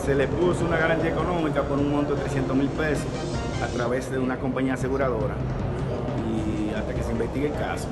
Se le puso una garantía económica por un monto de 300,000 pesos a través de una compañía aseguradora y hasta que se investigue el caso.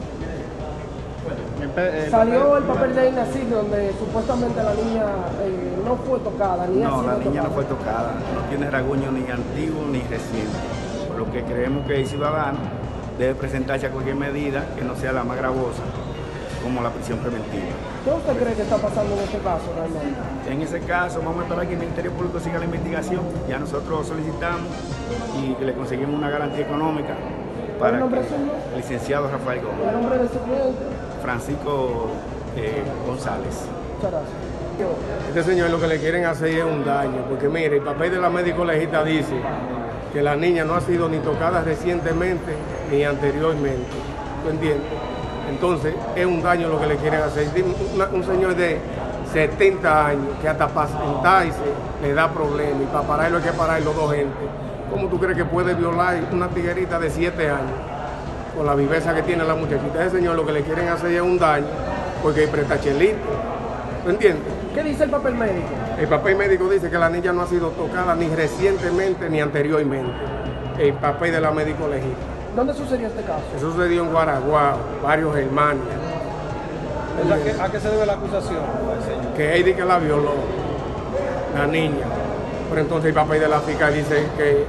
Salió el papel de Inacid donde supuestamente la niña no fue tocada, ni ha No, sido la niña no tocada. fue tocada, no tiene rasguño ni antiguo ni reciente, por lo que creemos que el ciudadano debe presentarse a cualquier medida que no sea la más gravosa, como la prisión preventiva. ¿Qué usted cree que está pasando en este caso realmente? En ese caso, vamos a esperar que el Ministerio Público siga la investigación. Ya nosotros solicitamos y le conseguimos una garantía económica para ¿El nombre que suyo? el licenciado Rafael ¿El Gómez, nombre de su cliente? Francisco González. Muchas gracias. Este señor lo que le quieren hacer es un daño, porque mire, el papel de la médico legista dice que la niña no ha sido ni tocada recientemente ni anteriormente. ¿Tú entiendes? Entonces, es un daño lo que le quieren hacer. Un señor de 70 años que hasta para sentarse le da problemas y para pararlo hay que parar los dos gente. ¿Cómo tú crees que puede violar una tiguerita de 7 años con la viveza que tiene la muchachita? Ese señor lo que le quieren hacer es un daño porque hay pretachelito. ¿Tú entiendes? ¿Qué dice el papel médico? El papel médico dice que la niña no ha sido tocada ni recientemente ni anteriormente. El papel de la médico legista. ¿Dónde sucedió este caso? Eso sucedió en Guaraguao, varios hermanos. ¿A qué se debe la acusación? Que Heidi que la violó, la niña. Pero entonces el papel de la fiscal dice que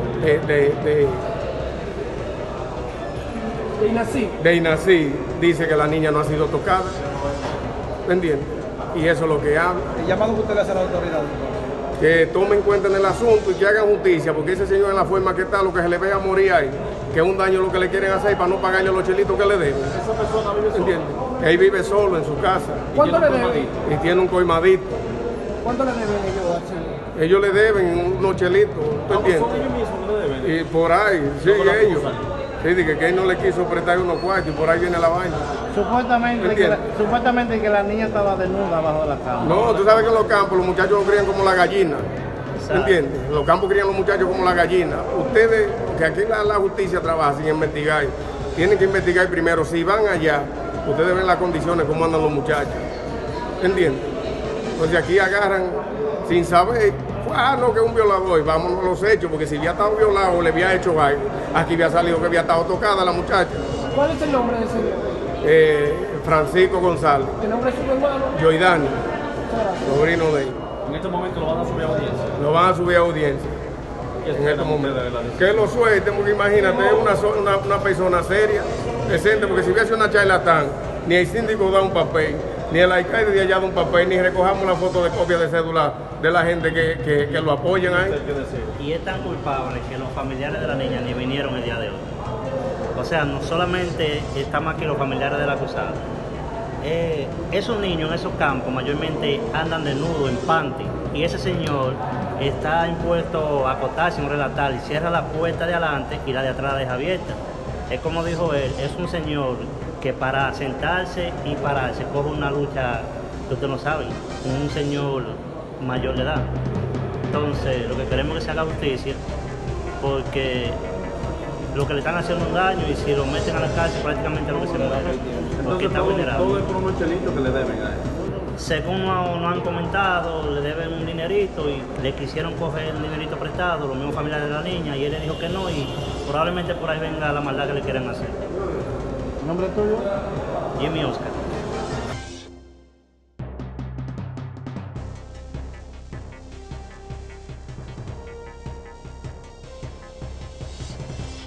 De Inacid. de Inacid dice que la niña no ha sido tocada. ¿Me entiendes? Y eso es lo que habla. ¿El llamado que usted le hace a la autoridad? Que tomen cuenta en el asunto y que hagan justicia, porque ese señor en la forma que está, lo que se le vea morir ahí, que es un daño lo que le quieren hacer para no pagarle los chelitos que le deben. ¿Esa persona vive sola? ¿Entiendes? Él vive solo en su casa ¿Cuánto le deben? y tiene un coimadito. ¿Cuánto le deben ellos al señor? Ellos le deben unos chelitos, ¿tú entiendes? ¿Son ellos mismos que le deben? Y por ahí, sí, ¿No la ellos. acusan? Sí, dije que él no le quiso prestar unos cuartos y por ahí viene la vaina. Supuestamente que la niña estaba desnuda bajo la cama. No, tú sabes que en los campos los muchachos lo crían como la gallina. ¿Entiendes? En los campos crían los muchachos como la gallina. Ustedes, que aquí la justicia trabaja sin investigar, tienen que investigar primero. Si van allá, ustedes ven las condiciones, cómo andan los muchachos. ¿Entiendes? Entonces aquí agarran sin saber, no, que es un violador, y vámonos a los hechos, porque si había estado violado o le había hecho algo, aquí había salido que había estado tocada la muchacha. ¿Cuál es el nombre del señor? Francisco González, ¿El nombre de su hermano? Yoidani, Muchas gracias. sobrino de él. En este momento lo van a subir a audiencia. Lo van a subir a audiencia. En este momento. Que lo suelten, porque imagínate, es una persona seria, decente, porque si hubiese una charlatán, ni el síndico da un papel, ni el alcalde de allá da un papel, ni recojamos la foto de copia de cédula de la gente que lo apoyan ahí. Y es tan culpable que los familiares de la niña ni vinieron el día de hoy. O sea, no solamente estamos aquí los familiares del acusado. Esos niños en esos campos mayormente andan desnudos, en panty, y ese señor está impuesto a acostarse en un relatar y cierra la puerta de adelante y la de atrás la deja abierta. Es como dijo él, es un señor que para sentarse y pararse coge una lucha que ustedes no saben, un señor mayor de edad. Entonces, lo que queremos es que se haga justicia, porque lo que le están haciendo un daño y si lo meten a la cárcel prácticamente lo que se muere, porque está vulnerable. Todo es por unos chelitos que le deben a él. Según nos han comentado, le deben un dinerito y le quisieron coger el dinerito prestado, los mismos familiares de la niña, y él le dijo que no, y probablemente por ahí venga la maldad que le quieren hacer. ¿El nombre tuyo? Jimmy Oscar.